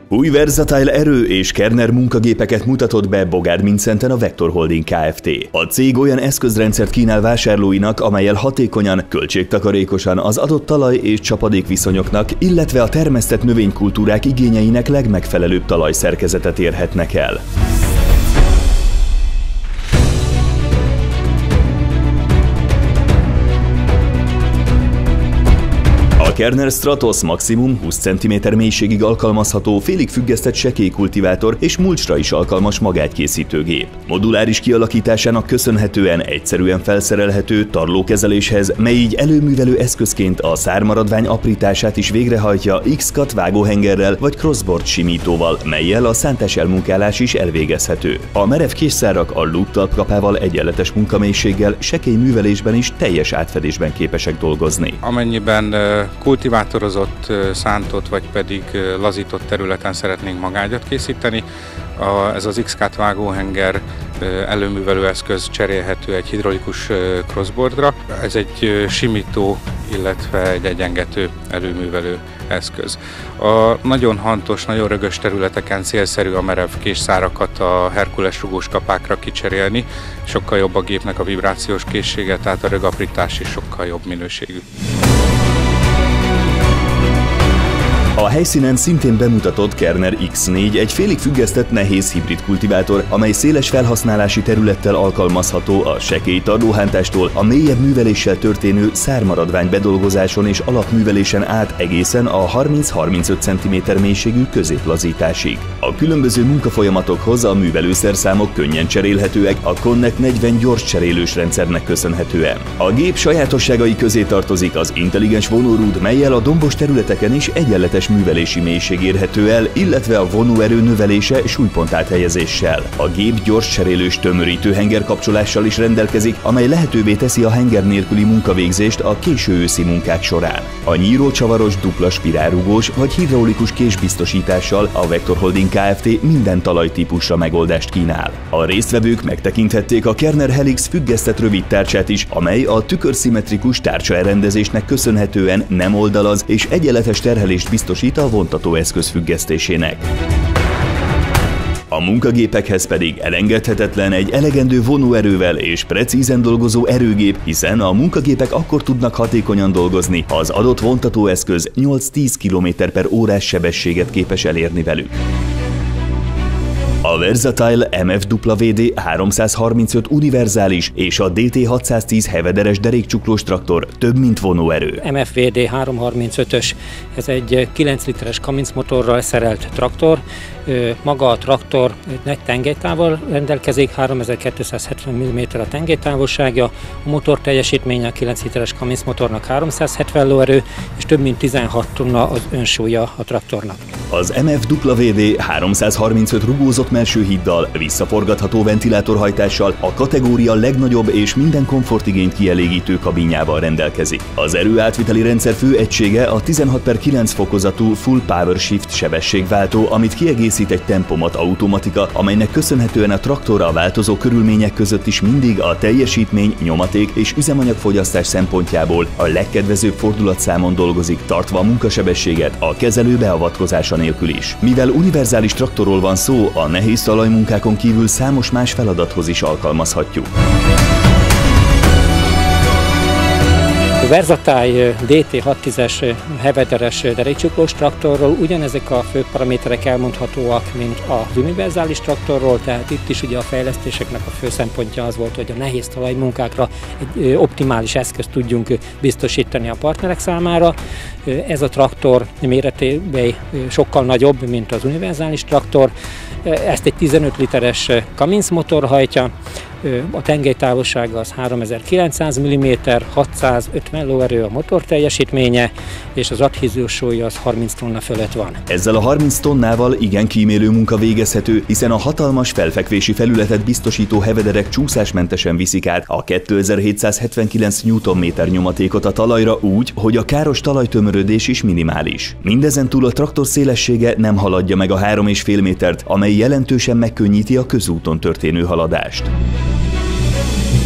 Új Versatile erő és Kerner munkagépeket mutatott be Bogád Mincenten a Vector Holding Kft. A cég olyan eszközrendszert kínál vásárlóinak, amellyel hatékonyan, költségtakarékosan az adott talaj- és csapadékviszonyoknak, illetve a termesztett növénykultúrák igényeinek legmegfelelőbb talajszerkezetet érhetnek el. A Kerner Stratos maximum 20 cm mélységig alkalmazható, félig függesztett sekélykultivátor és mulcsra is alkalmas magágykészítőgép. Moduláris kialakításának köszönhetően egyszerűen felszerelhető tarlókezeléshez, mely így előművelő eszközként a szármaradvány aprítását is végrehajtja X-cut vágóhengerrel vagy crossboard simítóval, mellyel a szántás elmunkálás is elvégezhető. A merev készszárak a loop talpkapával egyenletes munkamélységgel, sekély művelésben is teljes átfedésben képesek dolgozni. Amennyiben kultivátorozott, szántott vagy pedig lazított területen szeretnénk magágyat készíteni, ez az X-cut vágóhenger előművelő eszköz cserélhető egy hidraulikus crossboardra. Ez egy simító, illetve egy egyengető előművelő eszköz. A nagyon hantos, nagyon rögös területeken célszerű a merev késszárakat a Herkules rugós kapákra kicserélni. Sokkal jobb a gépnek a vibrációs készsége, tehát a rögaprítás is sokkal jobb minőségű. A helyszínen szintén bemutatott Kerner X4 egy félig függesztett nehéz hibrid kultivátor, amely széles felhasználási területtel alkalmazható a sekély tarlóhántástól a mélyebb műveléssel történő szármaradvány bedolgozáson és alapművelésen át egészen a 30-35 cm mélységű középlazításig. A különböző munkafolyamatokhoz a művelőszerszámok könnyen cserélhetőek a Connect 40 gyors cserélős rendszernek köszönhetően. A gép sajátosságai közé tartozik az intelligens vonórúd, mellyel a dombos területeken is egyenletes művelési mélység érhető el, illetve a vonóerő növelése súlypont áthelyezéssel. A gép gyors cserélős tömörítő hengerkapcsolással is rendelkezik, amely lehetővé teszi a henger nélküli munkavégzést a késő őszi munkák során. A nyírócsavaros dupla spirálrugós vagy hidraulikus késbiztosítással a Vector Holding Kft. Minden talajtípusra megoldást kínál. A résztvevők megtekinthették a Kerner Helix függesztett rövid tárcsát is, amely a tükörszimmetrikus tárcsaelrendezésnek köszönhetően nem oldalaz és egyenletes terhelést biztosít a vontatóeszköz függesztésének. A munkagépekhez pedig elengedhetetlen egy elegendő vonóerővel és precízen dolgozó erőgép, hiszen a munkagépek akkor tudnak hatékonyan dolgozni, ha az adott vontatóeszköz 8-10 km/h sebességet képes elérni velük. A Versatile MFWD 335 univerzális és a DT610 hevederes derékcsuklós traktor több mint vonóerő. MFWD 335-ös, ez egy 9 literes kamincmotorral szerelt traktor. Maga a traktor nagy tengelytávval rendelkezik, 3270 mm a tengelytávolsága, a motor teljesítménye a 9 literes kamincmotornak 370 lóerő, és több mint 16 tonna az önsúlya a traktornak. Az MFWD 335 rugózott melsőhíddal, visszaforgatható ventilátorhajtással, a kategória legnagyobb és minden komfortigényt kielégítő kabinjával rendelkezik. Az erőátviteli rendszer fő egysége a 16/9 fokozatú Full Power Shift sebességváltó, amit kiegészít egy tempomat automatika, amelynek köszönhetően a traktor a változó körülmények között is mindig a teljesítmény, nyomaték és üzemanyagfogyasztás szempontjából a legkedvezőbb fordulatszámon dolgozik, tartva a munkasebességet a kezelő beavatkozása nélkül is. Mivel univerzális traktorról van szó, a nehéz talajmunkákon kívül számos más feladathoz is alkalmazhatjuk. A Versatile DT610-es hevederes derékcsuklós traktorról ugyanezek a fő paraméterek elmondhatóak, mint az univerzális traktorról, tehát itt is ugye a fejlesztéseknek a fő szempontja az volt, hogy a nehéz talajmunkákra egy optimális eszközt tudjunk biztosítani a partnerek számára. Ez a traktor méretében sokkal nagyobb, mint az univerzális traktor. Ezt egy 15 literes Cummins motor hajtja, a tengelytávolsága az 3900 mm, 650 lóerő a motor teljesítménye, és az adhíziós súlya az 30 tonna fölött van. Ezzel a 30 tonnával igen kímélő munka végezhető, hiszen a hatalmas felfekvési felületet biztosító hevederek csúszásmentesen viszik át a 2779 Nm nyomatékot a talajra úgy, hogy a káros talajtömörödés is minimális. Mindezen túl a traktor szélessége nem haladja meg a 3,5 métert, amely jelentősen megkönnyíti a közúton történő haladást.